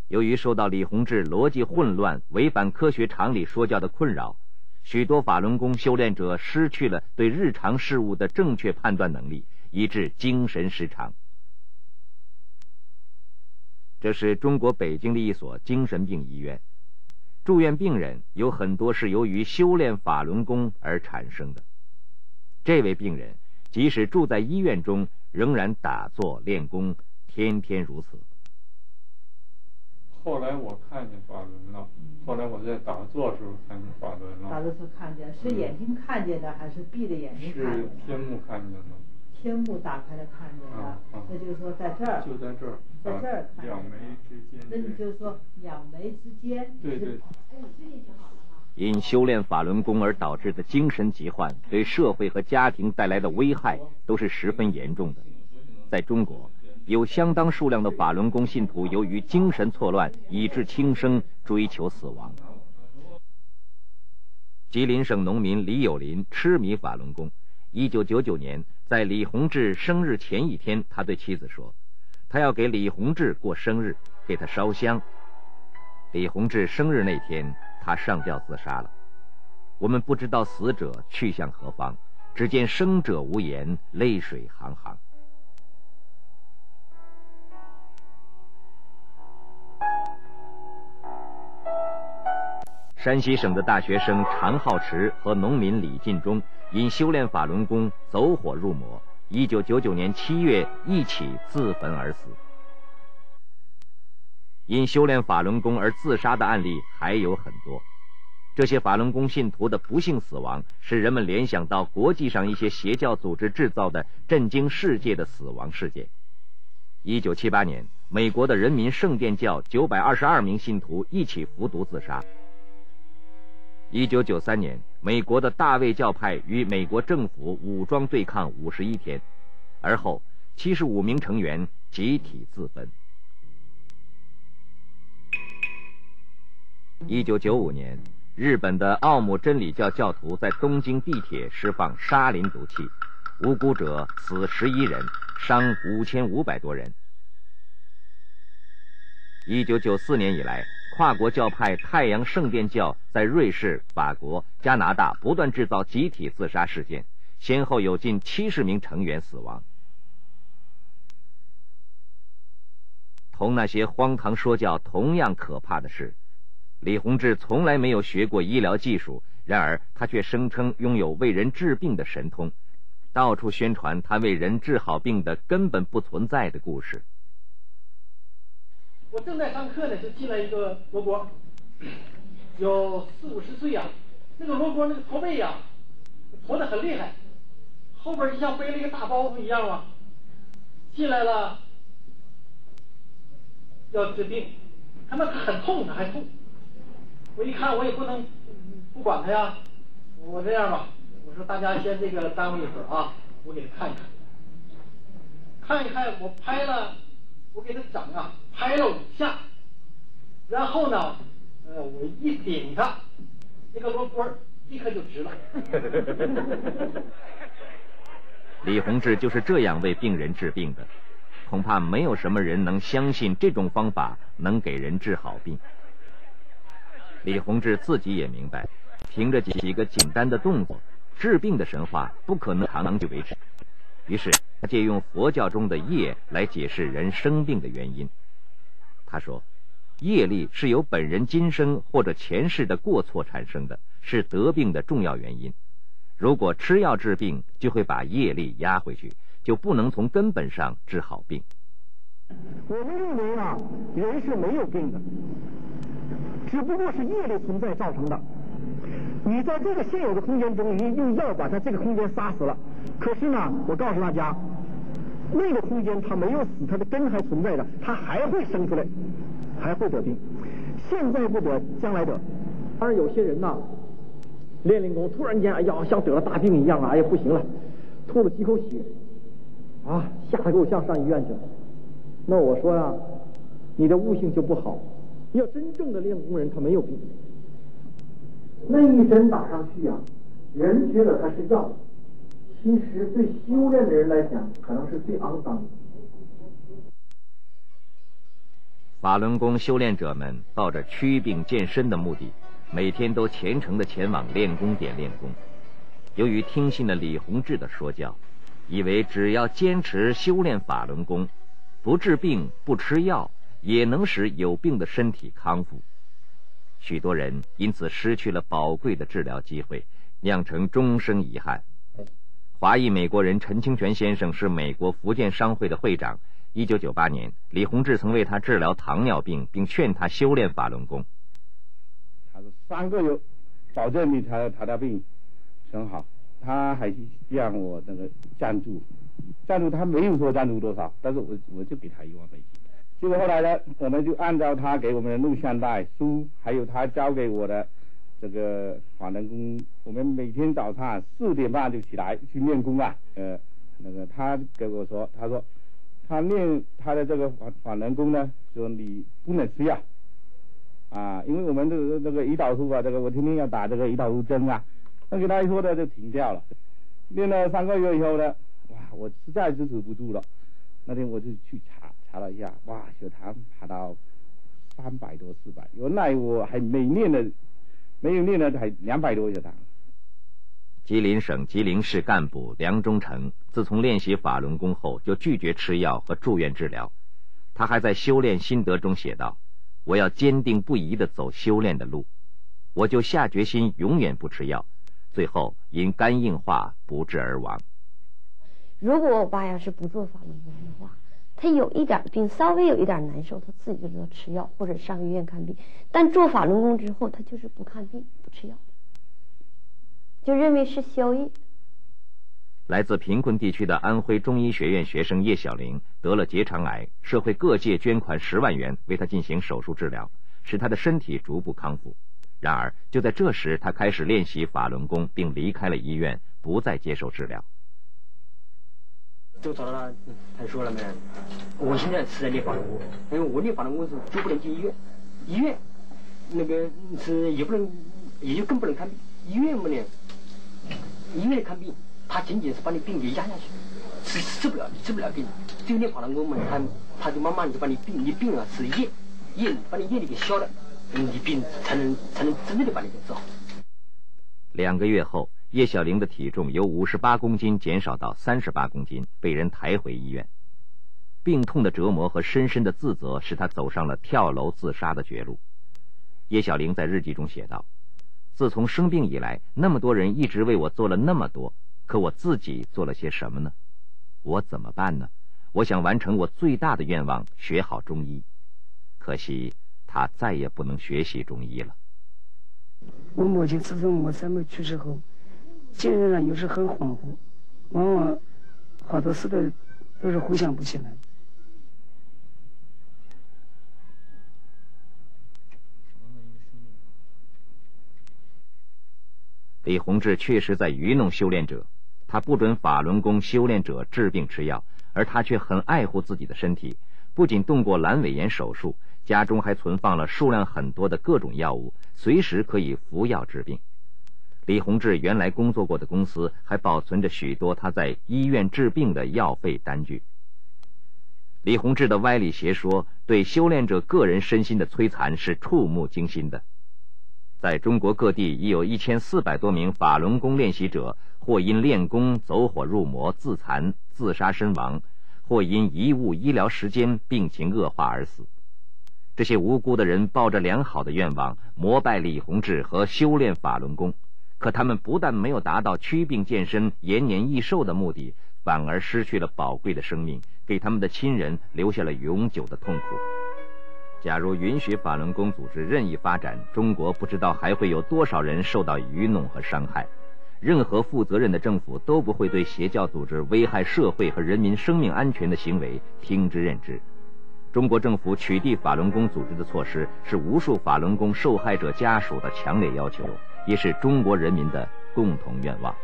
由于受到李洪志逻辑混乱、违反科学常理说教的困扰，许多法轮功修炼者失去了对日常事物的正确判断能力，以致精神失常。这是中国北京的一所精神病医院，住院病人有很多是由于修炼法轮功而产生的。这位病人即使住在医院中，仍然打坐练功，天天如此。 后来我看见法轮了，后来我在打坐的时候看见法轮了。 打坐时候看见，是眼睛看见的，还是闭着眼睛看见的？ 是天目看见的。天目打开了看见的，那就是说在这儿。 就在这儿。 在这儿看见。 两眉之间。 那你就是说两眉之间。 对对。 因修炼法轮功而导致的精神疾患，对社会和家庭带来的危害都是十分严重的。在中国，有相当数量的法轮功信徒由于精神错乱以致轻生，追求死亡。吉林省农民李有林痴迷法轮功。1999年，在李洪志生日前一天，他对妻子说，他要给李洪志过生日，给他烧香。李洪志生日那天，他上吊自杀了。我们不知道死者去向何方，只见生者无言，泪水行行。山西省的大学生常浩池和农民李进忠因修炼法轮功走火入魔，1999年7月一起自焚而死。因修炼法轮功而自杀的案例还有很多。这些法轮功信徒的不幸死亡，使人们联想到国际上一些邪教组织制造的震惊世界的死亡事件。1978年，美国的人民圣殿教922名信徒一起服毒自杀。1993年，美国的大卫教派与美国政府武装对抗51天，而后75名成员集体自焚。1995年，日本的奥姆真理教教徒在东京地铁释放沙林毒气，无辜者死11人，伤5500多人。1994年以来，跨国教派太阳圣殿教在瑞士、法国、加拿大不断制造集体自杀事件，先后有近70名成员死亡。同那些荒唐说教同样可怕的是，李洪志从来没有学过医疗技术，然而他却声称拥有为人治病的神通，到处宣传他为人治好病的根本不存在的故事。 我正在上课呢，就进来一个罗锅，有40、50岁呀。那个罗锅那个驼背呀，驼得很厉害，后边就像背了一个大包袱一样啊。进来了，要治病，他那很痛，他还痛。我一看，我也不能不管他呀。我这样吧，我说大家先这个耽误一会儿啊，我给他看一看，看一看，我拍了。我给他整啊，拍了5下，然后呢，我一顶他，那个罗锅立刻就直了。 李洪志就是这样为病人治病的，恐怕没有什么人能相信这种方法能给人治好病。李洪志自己也明白，凭着几个简单的动作，治病的神话不可能长久维持。于是他借用佛教中的业来解释人生病的原因。他说，业力是由本人今生或者前世的过错产生的，是得病的重要原因。如果吃药治病，就会把业力压回去，就不能从根本上治好病。 我们认为啊，人是没有病的，只不过是业力存在造成的。你在这个现有的空间中，你用药把它这个空间杀死了，可是呢，我告诉大家，那个空间它没有死，它的根还存在的，它还会生出来，还会得病。现在不得，将来得。当然有些人呐，练功突然间，哎呀，像得了大病一样啊，哎呀不行了，吐了几口血，啊，吓得给我像上医院去了。那我说呀，你的悟性就不好。要真正的练功人，他没有病。那一针打上去啊，人觉得它是药，其实对修炼的人来讲，可能是最肮脏的。 法轮功修炼者们抱着祛病健身的目的，每天都虔诚地前往练功点练功。由于听信了李洪志的说教，以为只要坚持修炼法轮功，不治病不吃药，也能使有病的身体康复。许多人因此失去了宝贵的治疗机会，酿成终生遗憾。华裔美国人陈清泉先生是美国福建商会的会长。1998年，李洪志曾为他治疗糖尿病，并劝他修炼法轮功。 他说3个月，保证你糖尿病很好。他还让我那个赞助他没有说赞助多少，但是我就给他1万美金。结果后来呢，我们就按照他给我们的录像带、书，还有他教给我的这个法轮功，我们每天早上4点半就起来去练功啊。那个他给我说，他说他练他的这个法轮功呢，说你不能吃药啊，因为我们这个胰岛素啊，这个我天天要打这个胰岛素针啊。那给他一说的就停掉了。练了3个月以后呢，哇，我实在支持不住了。那天我就去查了一下，哇，血糖爬到300多400，原来我还没有练的还200多血糖。 吉林省吉林市干部梁忠诚自从练习法轮功后，就拒绝吃药和住院治疗。他还在修炼心得中写道：“我要坚定不移地走修炼的路，我就下决心永远不吃药。”最后因肝硬化不治而亡。 如果我爸要是不做法轮功的话，他有一点病，稍微有一点难受，他自己就知道吃药或者上医院看病。但做法轮功之后，他就是不看病不吃药，就认为是宵夜。 来自贫困地区的安徽中医学院学生叶小玲得了结肠癌，社会各界捐款10万元为她进行手术治疗，使她的身体逐步康复。然而就在这时，他开始练习法轮功，并离开了医院，不再接受治疗。 都找到他，他说了没？我现在是在练法轮功，因为我练法轮功是就不能进医院，医院那个是也不能，也就更不能看病，医院不能，医院看病，他仅仅是把你病给压下去，治不了病。就练法轮功嘛，他就慢慢就把你病啊是业，把你业力给消了。你病才能真正的把你给治好。 2个月后，叶小玲的体重由58公斤减少到38公斤，被人抬回医院。病痛的折磨和深深的自责使她走上了跳楼自杀的绝路。叶小玲在日记中写道：“自从生病以来，那么多人一直为我做了那么多，可我自己做了些什么呢？我怎么办呢？我想完成我最大的愿望，学好中医。可惜他再也不能学习中医了。” 我母亲自从我三妹去世后，精神上有时很恍惚，往往好多事都是回想不起来。 李洪志确实在愚弄修炼者，他不准法轮功修炼者治病吃药，而他却很爱护自己的身体，不仅动过阑尾炎手术，家中还存放了数量很多的各种药物，随时可以服药治病。李洪志原来工作过的公司还保存着许多他在医院治病的药费单据。李洪志的歪理邪说对修炼者个人身心的摧残是触目惊心的。在中国各地已有1400多名法轮功练习者或因练功走火入魔自残自杀身亡，或因贻误医疗时间病情恶化而死。这些无辜的人抱着良好的愿望膜拜李洪志和修炼法轮功，可他们不但没有达到祛病健身延年益寿的目的，反而失去了宝贵的生命，给他们的亲人留下了永久的痛苦。假如允许法轮功组织任意发展，中国不知道还会有多少人受到愚弄和伤害。任何负责任的政府都不会对邪教组织危害社会和人民生命安全的行为听之任之。中国政府取缔法轮功组织的措施是无数法轮功受害者家属的强烈要求，也是中国人民的共同愿望。